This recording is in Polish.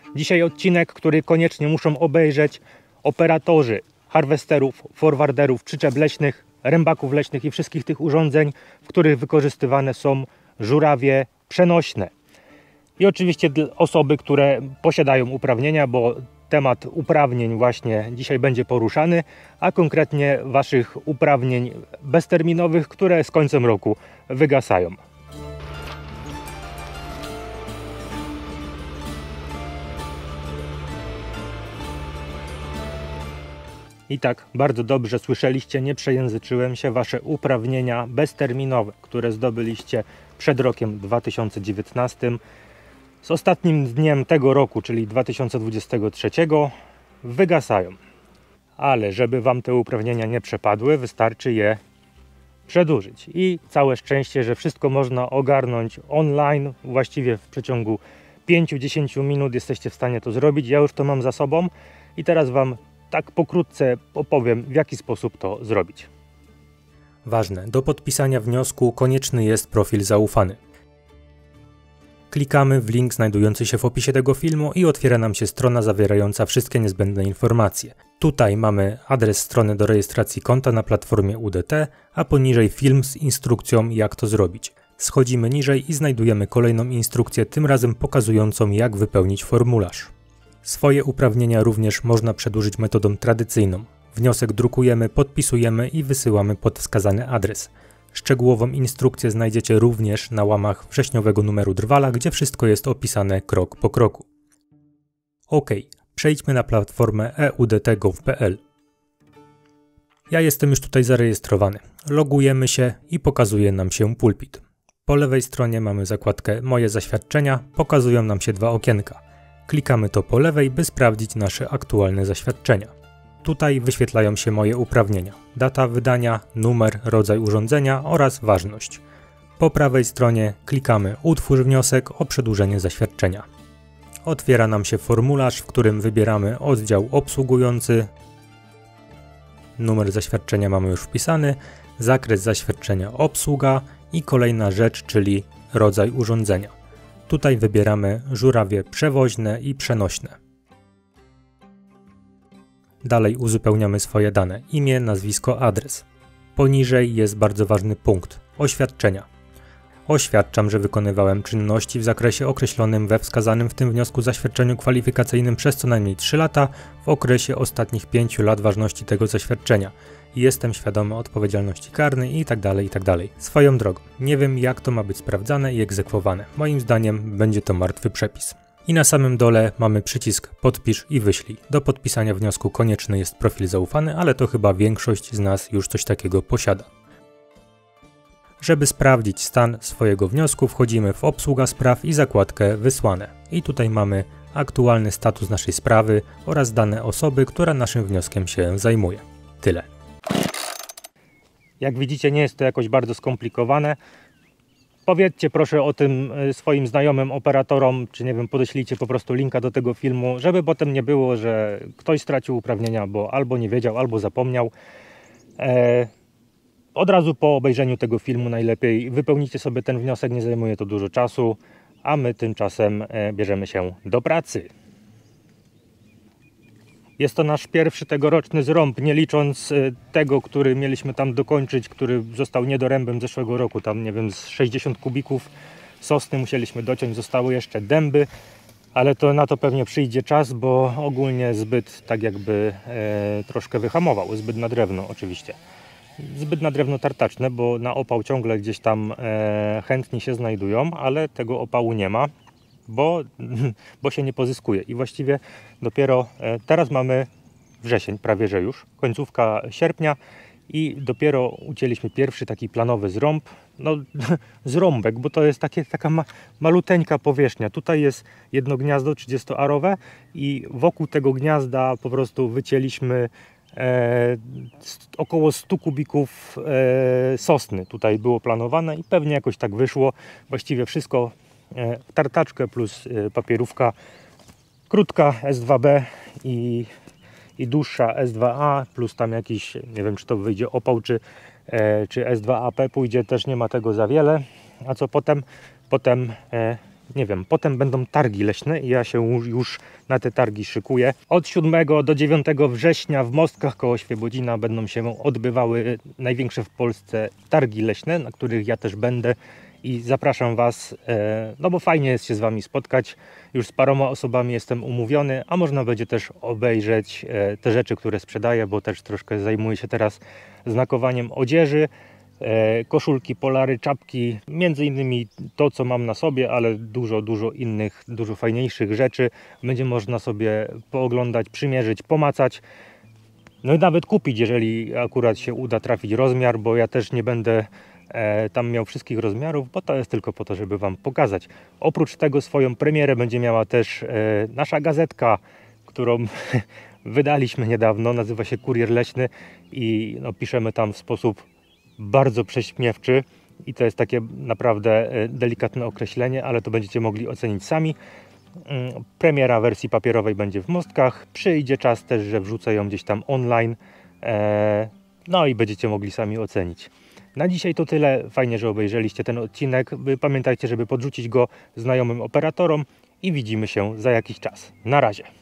Dzisiaj odcinek, który koniecznie muszą obejrzeć operatorzy harwesterów, forwarderów, przyczep leśnych, rębaków leśnych i wszystkich tych urządzeń, w których wykorzystywane są żurawie przenośne. I oczywiście osoby, które posiadają uprawnienia, bo temat uprawnień właśnie dzisiaj będzie poruszany, a konkretnie Waszych uprawnień bezterminowych, które z końcem roku wygasają. I tak, bardzo dobrze słyszeliście, nie przejęzyczyłem się, Wasze uprawnienia bezterminowe, które zdobyliście przed rokiem 2019, z ostatnim dniem tego roku, czyli 2023, wygasają. Ale żeby Wam te uprawnienia nie przepadły, wystarczy je przedłużyć. I całe szczęście, że wszystko można ogarnąć online, właściwie w przeciągu 5-10 minut jesteście w stanie to zrobić. Ja już to mam za sobą i teraz Wam tak pokrótce opowiem, w jaki sposób to zrobić. Ważne, do podpisania wniosku konieczny jest profil zaufany. Klikamy w link znajdujący się w opisie tego filmu i otwiera nam się strona zawierająca wszystkie niezbędne informacje. Tutaj mamy adres strony do rejestracji konta na platformie UDT, a poniżej film z instrukcją, jak to zrobić. Schodzimy niżej i znajdujemy kolejną instrukcję, tym razem pokazującą, jak wypełnić formularz. Swoje uprawnienia również można przedłużyć metodą tradycyjną. Wniosek drukujemy, podpisujemy i wysyłamy pod wskazany adres. Szczegółową instrukcję znajdziecie również na łamach wrześniowego numeru Drwala, gdzie wszystko jest opisane krok po kroku. OK, przejdźmy na platformę eudt.gov.pl. Ja jestem już tutaj zarejestrowany. Logujemy się i pokazuje nam się pulpit. Po lewej stronie mamy zakładkę Moje zaświadczenia, pokazują nam się dwa okienka. Klikamy to po lewej, by sprawdzić nasze aktualne zaświadczenia. Tutaj wyświetlają się moje uprawnienia. Data wydania, numer, rodzaj urządzenia oraz ważność. Po prawej stronie klikamy Utwórz wniosek o przedłużenie zaświadczenia. Otwiera nam się formularz, w którym wybieramy oddział obsługujący. Numer zaświadczenia mamy już wpisany, zakres zaświadczenia obsługa i kolejna rzecz, czyli rodzaj urządzenia. Tutaj wybieramy żurawie przewoźne i przenośne. Dalej uzupełniamy swoje dane: imię, nazwisko, adres. Poniżej jest bardzo ważny punkt – oświadczenia. Oświadczam, że wykonywałem czynności w zakresie określonym we wskazanym w tym wniosku zaświadczeniu kwalifikacyjnym przez co najmniej 3 lata w okresie ostatnich 5 lat ważności tego zaświadczenia. Jestem świadomy odpowiedzialności karnej itd. itd. Swoją drogą, nie wiem, jak to ma być sprawdzane i egzekwowane. Moim zdaniem będzie to martwy przepis. I na samym dole mamy przycisk Podpisz i wyślij. Do podpisania wniosku konieczny jest profil zaufany, ale to chyba większość z nas już coś takiego posiada. Żeby sprawdzić stan swojego wniosku, wchodzimy w Obsługa spraw i zakładkę Wysłane. I tutaj mamy aktualny status naszej sprawy oraz dane osoby, która naszym wnioskiem się zajmuje. Tyle. Jak widzicie, nie jest to jakoś bardzo skomplikowane. Powiedzcie proszę o tym swoim znajomym operatorom, czy nie wiem, podeślijcie po prostu linka do tego filmu, żeby potem nie było, że ktoś stracił uprawnienia, bo albo nie wiedział, albo zapomniał. Od razu po obejrzeniu tego filmu najlepiej wypełnicie sobie ten wniosek, nie zajmuje to dużo czasu, a my tymczasem bierzemy się do pracy. Jest to nasz pierwszy tegoroczny zrąb, nie licząc tego, który mieliśmy tam dokończyć, który został niedorębem zeszłego roku. Tam, nie wiem, z 60 kubików sosny musieliśmy dociąć, zostały jeszcze dęby, ale to na to pewnie przyjdzie czas, bo ogólnie zbyt tak jakby troszkę wyhamował, zbyt na drewno oczywiście. Zbyt na drewno tartaczne, bo na opał ciągle gdzieś tam chętni się znajdują, ale tego opału nie ma. Bo się nie pozyskuje i właściwie dopiero teraz mamy wrzesień, prawie że już, końcówka sierpnia i dopiero ucięliśmy pierwszy taki planowy zrąb, no zrąbek, bo to jest taka maluteńka powierzchnia. Tutaj jest jedno gniazdo 30-arowe i wokół tego gniazda po prostu wycięliśmy około 100 kubików sosny. Tutaj było planowane i pewnie jakoś tak wyszło. Właściwie wszystko w tartaczkę plus papierówka krótka S2B i dłuższa S2A plus tam jakiś, nie wiem czy to wyjdzie opał czy S2AP pójdzie, też nie ma tego za wiele. A co potem? Potem nie wiem, potem będą targi leśne i ja się już na te targi szykuję. Od 7 do 9 września w Mostkach koło Świebodzina będą się odbywały największe w Polsce targi leśne, na których ja też będę i zapraszam Was, no bo fajnie jest się z Wami spotkać. Już z paroma osobami jestem umówiony, a można będzie też obejrzeć te rzeczy, które sprzedaję, bo też troszkę zajmuję się teraz znakowaniem odzieży. Koszulki, polary, czapki, między innymi to, co mam na sobie, ale dużo innych, dużo fajniejszych rzeczy będzie można sobie pooglądać, przymierzyć, pomacać, no i nawet kupić, jeżeli akurat się uda trafić rozmiar, bo ja też nie będę tam miał wszystkich rozmiarów, bo to jest tylko po to, żeby Wam pokazać. Oprócz tego swoją premierę będzie miała też nasza gazetka, którą wydaliśmy niedawno, nazywa się Kurier Leśny i no, piszemy tam w sposób bardzo prześmiewczy i to jest takie naprawdę delikatne określenie, ale to będziecie mogli ocenić sami. Premiera wersji papierowej będzie w Mostkach, przyjdzie czas też, że wrzucę ją gdzieś tam online, no i będziecie mogli sami ocenić. Na dzisiaj to tyle, fajnie, że obejrzeliście ten odcinek, pamiętajcie, żeby podrzucić go znajomym operatorom i widzimy się za jakiś czas. Na razie.